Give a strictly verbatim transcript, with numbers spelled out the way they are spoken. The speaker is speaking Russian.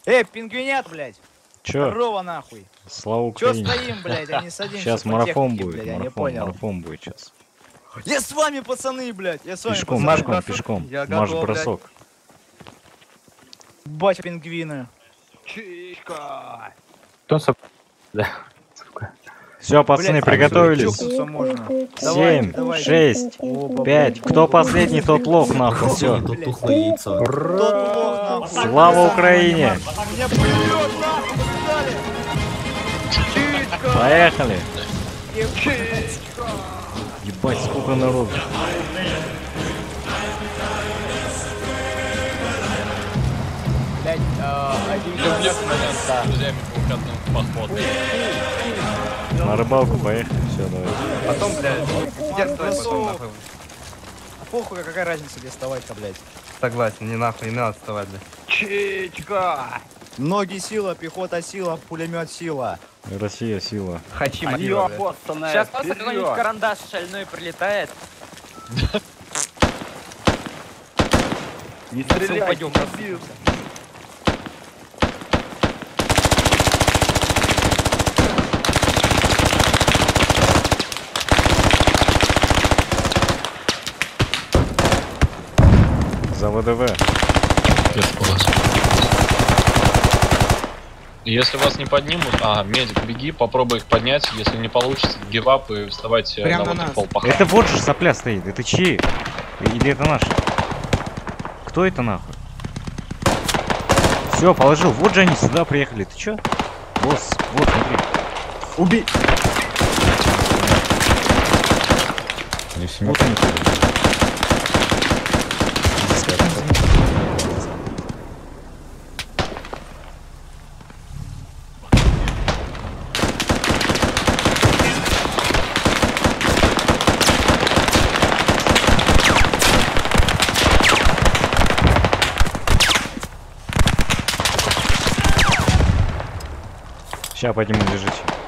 Эй, пингвинят, блядь! Чё? Здорово, нахуй! Слава Чё Украине. стоим, блядь, а не садимся? Сейчас по марафон технике, будет, блядь, я не марафон, понял. марафон будет сейчас. Я с вами, пацаны, блядь! Я с вами, Пешком, пацаны. пешком, бросок? пешком. Я Маш готов, бросок. Батя пингвины. Чичка. Все, пацаны, Блядь, приготовились. чокнуться можно. Семь, давай. шесть, Оба, пять. блядь. Кто последний, тот лох, нахуй. Все. Тут тухлое яйцо. Тот лох, нахуй. Слава Украине! Меня плюет, нахуй, побежали! Чичка! Поехали! Чичка! Ебать, сколько народу. Блядь, а, один Люблю человек, с друзьями двухотный поход. На рыбалку поехали. Все, давай. Потом, блядь, дерзай потом, нахуй. Похуй, какая разница, где вставать-то, блядь. Согласен, не нахуй, не надо вставать, блядь. Чичка. Ноги сила, пехота сила, пулемет сила. Россия, сила. Хачи, мотива, блядь. Сейчас просто какой-нибудь карандаш шальной прилетает. Не Все стреляй, упадем. За ВДВ. Если вас не поднимут, а, медик, беги, попробуй их поднять. Если не получится, гивап и вставать э, Прямо на на нас. вот пол Это вот же сопля стоит. Это чьи? Или это наши? Кто это нахуй? Все, положил. Вот же они сюда приехали. Ты чё? Босс, вот, смотри. Убей. Вот они. Сейчас подниму, держите.